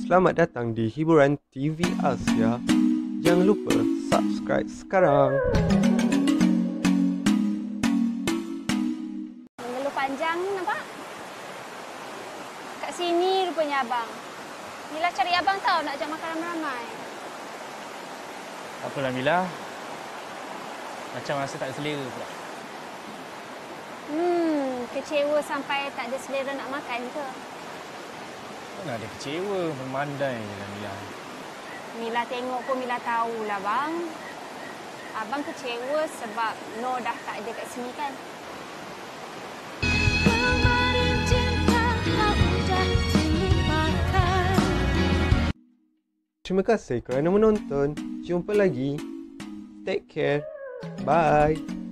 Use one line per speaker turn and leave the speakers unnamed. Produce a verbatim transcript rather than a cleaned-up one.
Selamat datang di hiburan T V Asia. Jangan lupa subscribe sekarang.
Mengeluh panjang ni nampak? Kat sini rupanya abang. Mila cari abang tau nak ajak makan ramai-ramai.
Apalah Mila. Macam rasa tak selera pula.
Hmm, kecewa sampai tak ada selera nak makan ke?
Mana ada kecewa, memandai je lah Mila.
Mila tengok pun Mila tahulah bang. Abang kecewa sebab No dah tak ada kat sini kan?
Kelmarin cinta tak mudah dilupakan.
Terima kasih kerana menonton. Jumpa lagi. Take care. Bye.